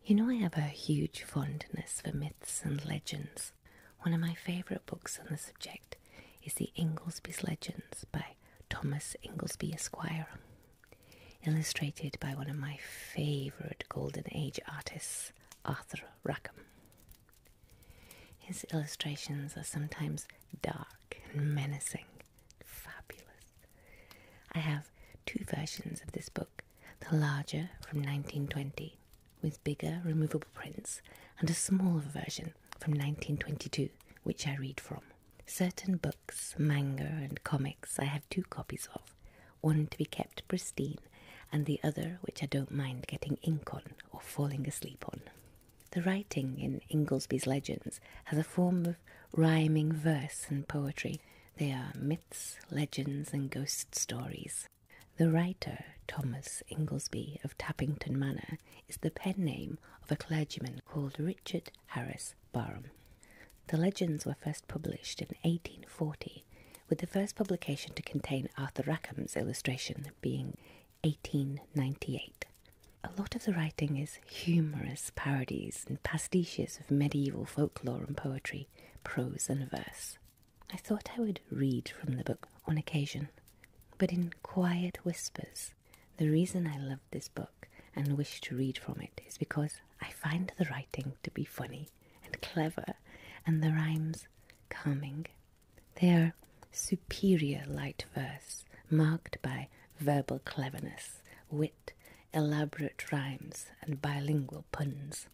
You know, I have a huge fondness for myths and legends. One of my favourite books on the subject is the Ingoldsby Legends by Thomas Ingoldsby Esquire, illustrated by one of my favourite Golden Age artists, Arthur Rackham. His illustrations are sometimes dark and menacing, fabulous. I have two versions of this book, the larger from 1920 with bigger removable prints, and a smaller version from 1922 which I read from. Certain books, manga and comics I have two copies of, one to be kept pristine and the other which I don't mind getting ink on or falling asleep on. The writing in Ingoldsby's Legends has a form of rhyming verse and poetry. They are myths, legends and ghost stories. The writer, Thomas Ingoldsby of Tappington Manor, is the pen name of a clergyman called Richard Harris Barhsm. The legends were first published in 1840, with the first publication to contain Arthur Rackham's illustration being 1898. A lot of the writing is humorous parodies and pastiches of medieval folklore and poetry, prose and verse. I thought I would read from the book on occasion, but in quiet whispers. The reason I love this book and wish to read from it is because I find the writing to be funny and clever and the rhymes calming. They are superior light verse, marked by verbal cleverness, wit, elaborate rhymes and bilingual puns.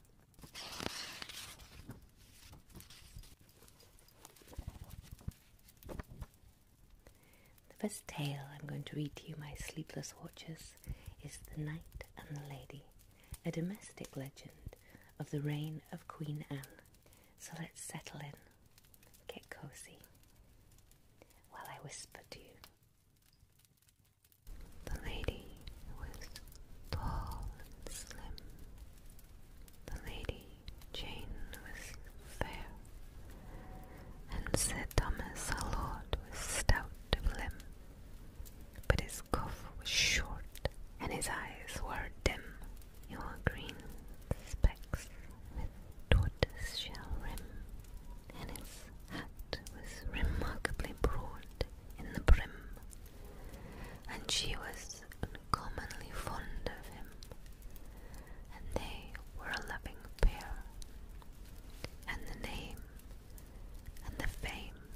The first tale I'm going to read to you, my sleepless watchers, is The Knight and the Lady, a domestic legend of the reign of Queen Anne. So let's settle in, get cosy, while I whisper to you. The lady was tall and slim. The Lady Jane was fair, and Sir Thomas our Lord was stout of limb, but his cough was short, and his eyes were dim. Your green specs with tortoise shell rim, and his hat was remarkably broad in the brim, and she was uncommonly fond of him, and they were a loving pair, and the name and the fame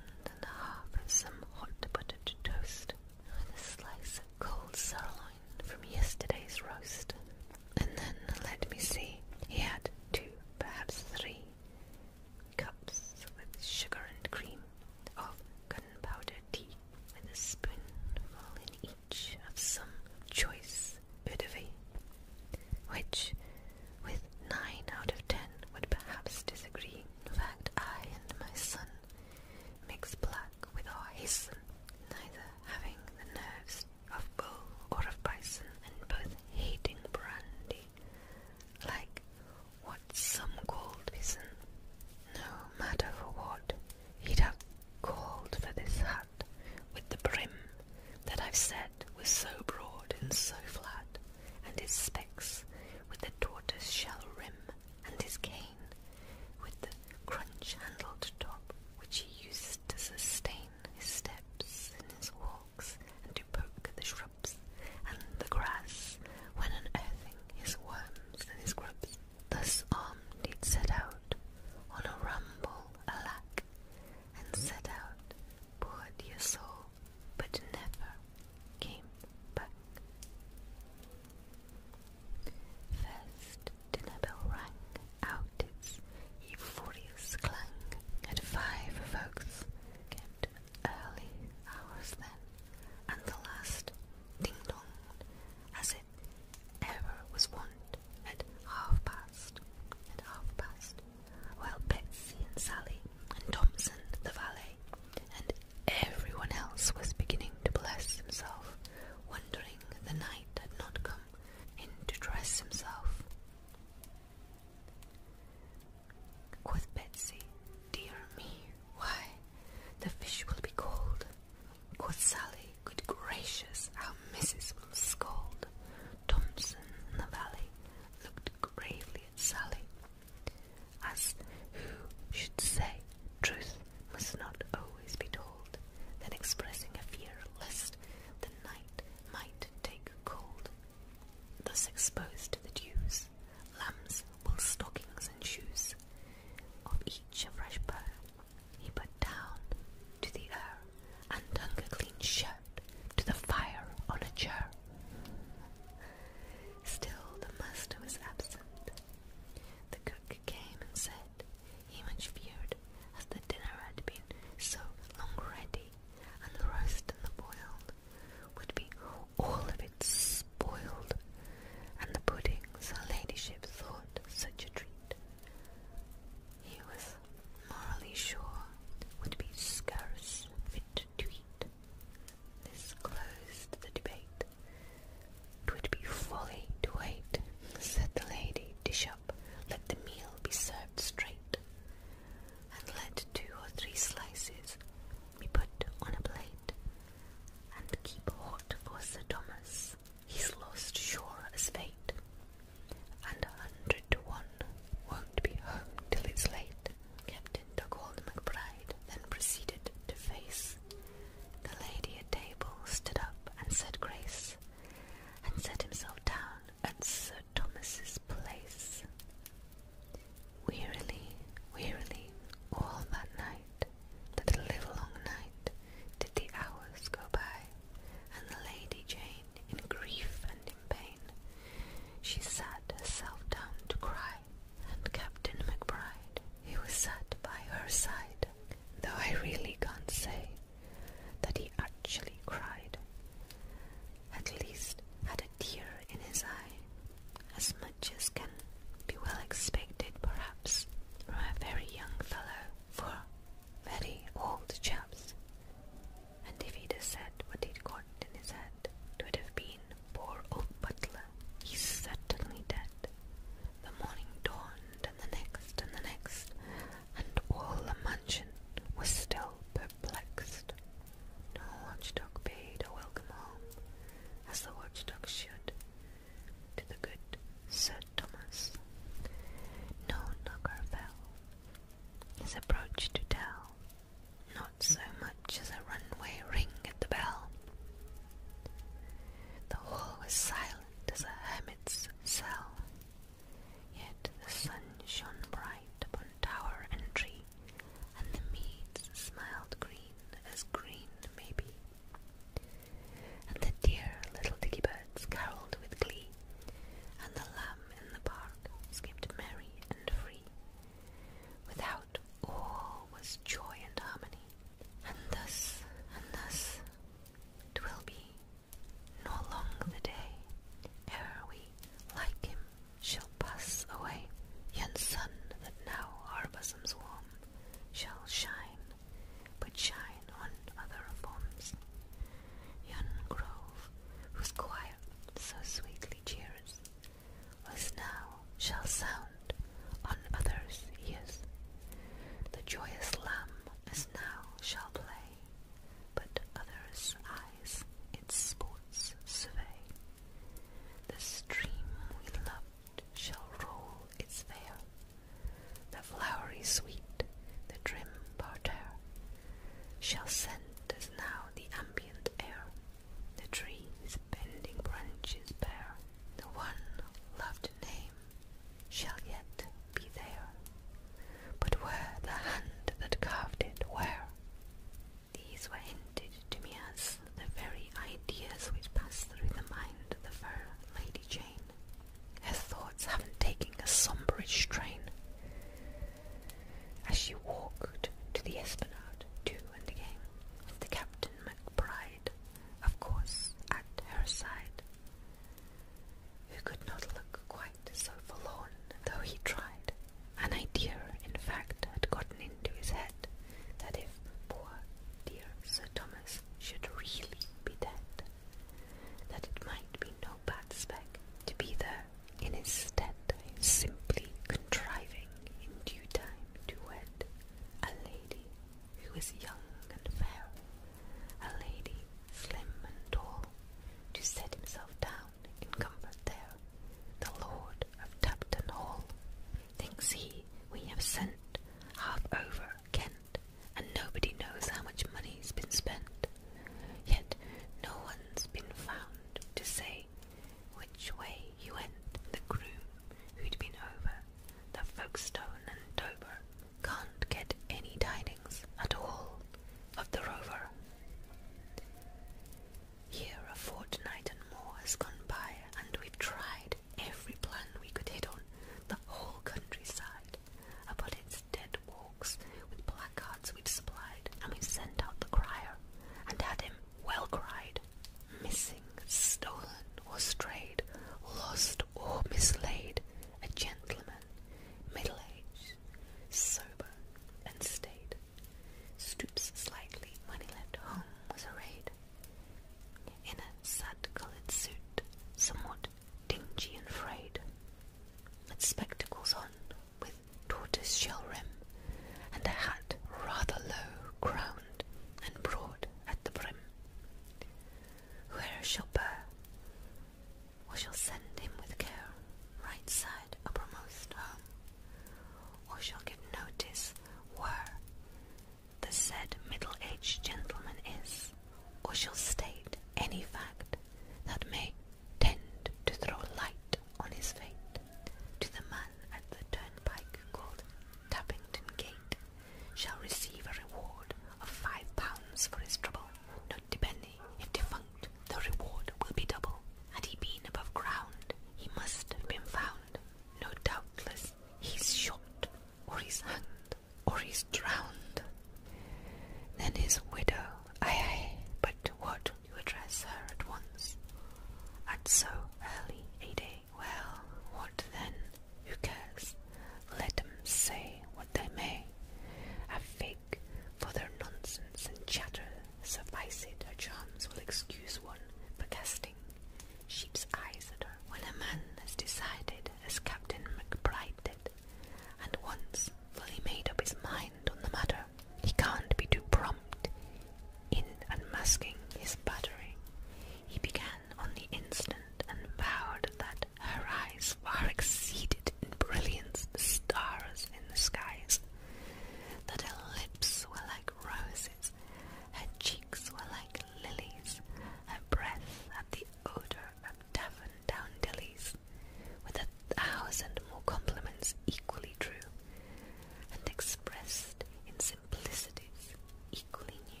had spectacles on with tortoise-shell rim, and a hat rather low crowned and broad at the brim. Whoe'er shall bear, or shall send him with care, right side uppermost home, or shall give notice where the said middle-aged gentleman is, or shall state any fact that may tend to throw light on his fate, to the man at the turnpike called Tappington Gate, shall receive a reward of £5 for his trouble. Not a penny, if defunct, the reward will be double. Had he been above ground, he must have been found. No doubtless he's shot, or he's hanged, or he's drowned. Then his widow, aye, but what you address her at once, at so early a day? Well, what then? Who cares? Let 'em say what they may. A fig for their nonsense and chatter, suffice it, her charms will excuse one for casting sheep's eyes at her. When a man has decided, as Captain McBride did, and once fully made up his mind on the matter, he can't be too prompt in unmasking his battery. He began on the instant and vowed that her eyes far exceeded in brilliance the stars in the skies, that her lips were like roses, her cheeks were like lilies, her breath had the odour of daffodillies, with 1,000 more compliments equally true, and expressed in simplicities equally new.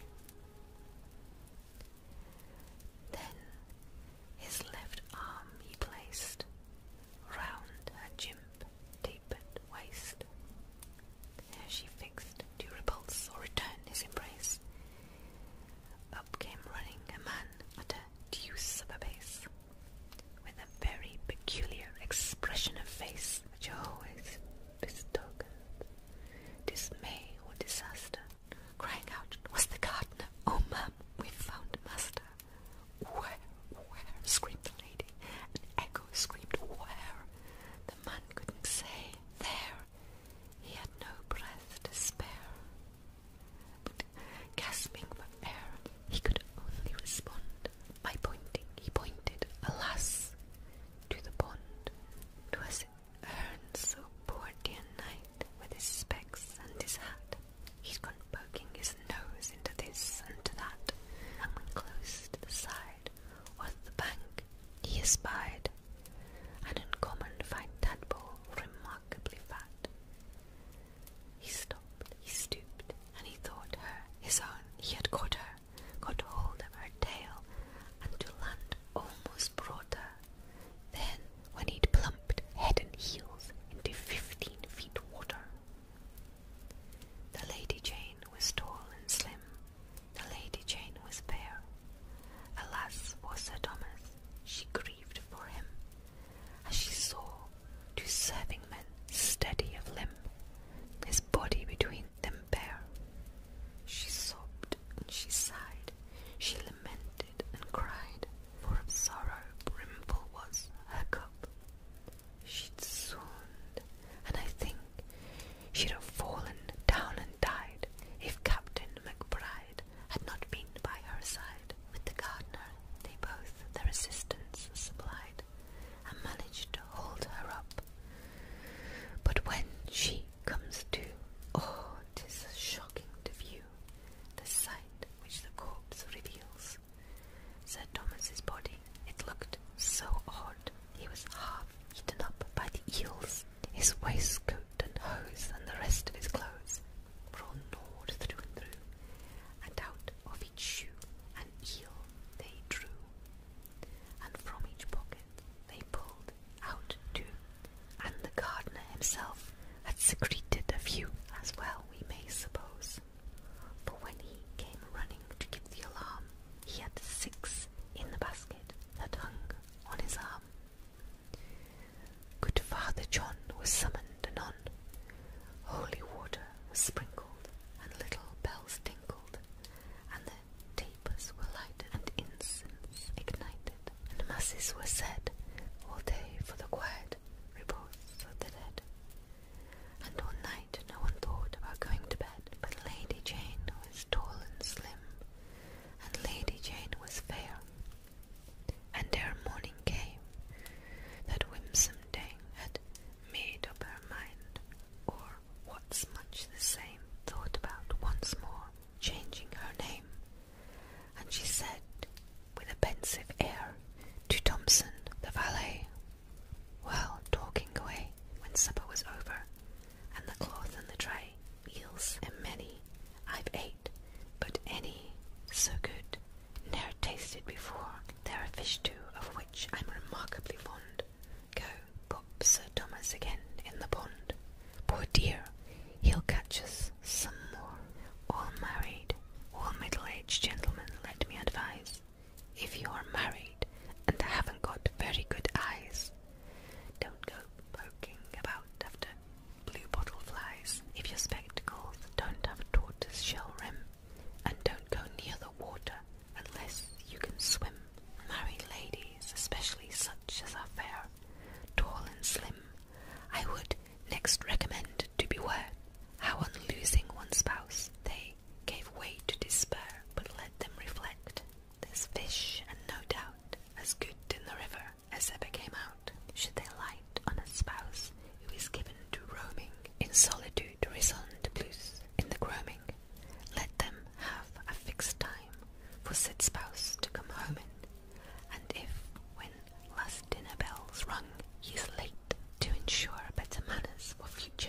Then his left arm he placed round her jimp tapered waist. There she fixed to repulse or return his embrace. Up came running a man at a deuce of a pace, with a very peculiar expression of face which always betokened dismay or disaster, crying out, "Was the gardener? Oh, ma'am, we've found master!" "Where? Where?" screamed the lady. An echo screamed, "Where?" The man couldn't say. There. He had no breath to spare, but gasping for air, he could only respond by pointing. He pointed, alas, to the pond. 'Twas Ern, so poor dear knight, with his specs and his hat. He'd gone poking his nose into this and to that, and when close to the side was the bank, he espied an uncommon fine tadpole, remarkably fat. He stopped, he stooped, and he thought her his own. He had caught her, got hold of her tail, and to land almost brought her. Then, when he'd plumped head and heels into 15 feet water. The Lady Jane was tall and slim, the Lady Jane was fair. Alas for Sir Thomas, she grieved for him, as she saw two serving men steady of limb, his body between them bare. She sobbed and she sighed, she lamented and cried, for of sorrow brimful was her cup. She'd swooned, and I think she'd have fallen down and died if Captain McBride had not been by her side. With the gardener they both their assistance supplied, and managed to hold her up. But when she comes to, oh, 'tis shocking to view the sight which the corpse reveals. Sir Thomas's body, it looked so odd. He was half eaten up by the eels. His waistcoat and hose and the rest of his clothes were all gnawed through and through, and out of each shoe an eel they drew, and from each pocket they pulled out two, and the gardener himself had secreted a few, as well we may suppose, for when he came running to give the alarm, he had 6 in the basket that hung on his arm. Good Father John was summoned anon. Holy water was sprinkled, and little bells tinkled, and the tapers were lighted, and incense ignited, and masses were said all day for the quiet repose of the next recommend to beware, how on losing one spouse they gave way to despair, but let them reflect. There's fish, and no doubt, as good in the river as ever came out. Should they light on a spouse who is given to roaming, in solitude raison de plus, in the groaming, let them have a fixed time for said spouse to come home in, and if, when last dinner bells rung, he is late, to ensure better manners for future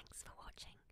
Thanks for watching.